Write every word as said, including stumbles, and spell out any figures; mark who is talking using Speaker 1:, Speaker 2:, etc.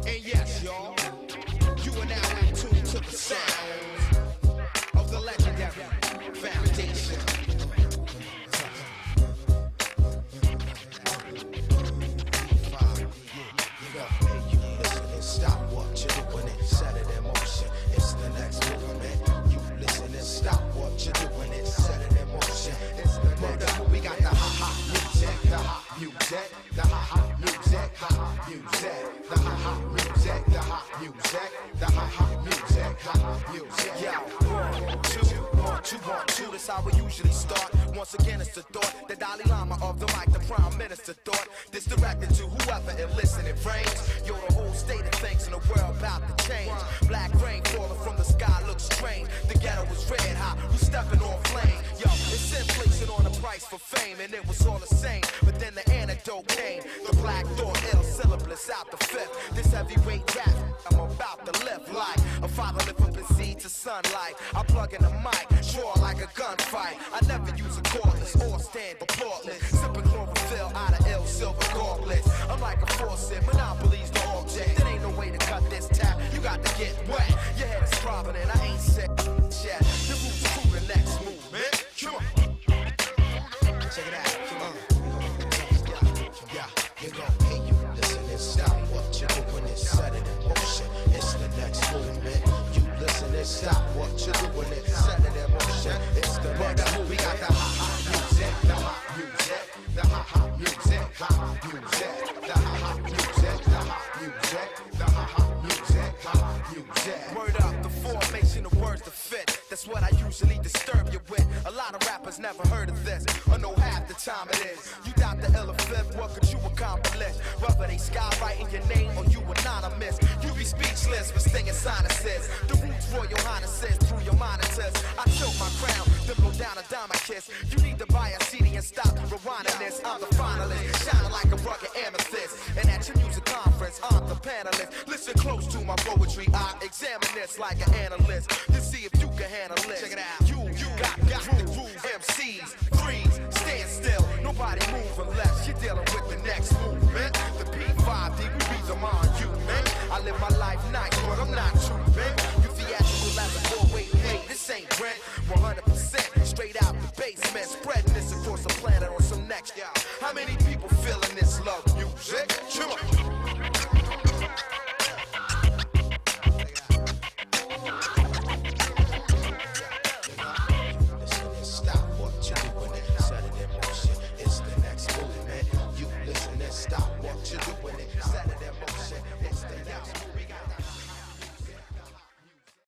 Speaker 1: And yes, y'all, you are now in tune to the sounds of the legendary Foundation.
Speaker 2: Stop what you're doing and set it in motion. It's the next movement. You listen and stop what you're doing and set it in motion. It's the next movement. We got the ha-ha music, the hot music, the ha-ha music, ha-ha music, the ha-ha music, the hot music, the ha-ha music, ha-ha music.
Speaker 3: Yo, one, two, one, two, one, two. That's how we usually start. Once again, it's the thought, the Dalai Lama of the mic, the Prime Minister thought. This directed to whoever and listen it rains. Yo, the whole state of things in the world about to change. Black rain falling from the sky looks strange. The ghetto was red hot, we stepping on flame. Yo, it's inflation on the price for fame, and it was all the same. But then the antidote came. The black thought, ill syllabus out the fifth. This heavyweight rap, I'm about to live like a father lift up his seed to sunlight. I plug in the mic, draw like a gunfight. I never use a cordless or stand applaudless. Sipping chlorophyll out of ill silver gauntlets. I'm like a faucet, monopolies the object. There ain't no way to cut this tap, you got to get wet. Your head is throbbing and I ain't said yet. The roots through the next movement. Come on.
Speaker 2: Check it out. Come on. Yeah, yeah, you gon' hear you listen and stop what you're doing and set it in motion. It's the next movement. You listen and stop what you're doing and set it in motion. It's the next movement. We got the ha-ha music, the hot music, the ha-ha music, ha-ha music, the ha-ha music, the hot music, the ha-ha music, ha-ha music.
Speaker 3: Word up, the formation of words to fit. That's what I usually disturb you with. A lot of rappers never heard of this, or know half the time it is. You doubt the ill fifth, what could you accomplish? Whether they skywriting your name or you anonymous, you be speechless with stinging sinuses. The roots royal highnesses through your monitors. I tilt my crown, then blow down a diamond kiss. You need to buy a C D and stop rewinding this. I'm the finalist, shining like a rugged amethyst. And at your music conference, I'm the panelist. Listen close to my poetry, I examine this like an analyst to see if you can handle it. Check it out. You, you got, got the groove. M Cs, freeze, stand still. Nobody move unless you're dealing with the next movement. The P five D, we beat them on you, man. I live my life nice, but I'm not too big. You theatrical as a boy, wait, wait, this ain't rent. one hundred percent straight out the basement, spreading this across the planet on some next. How many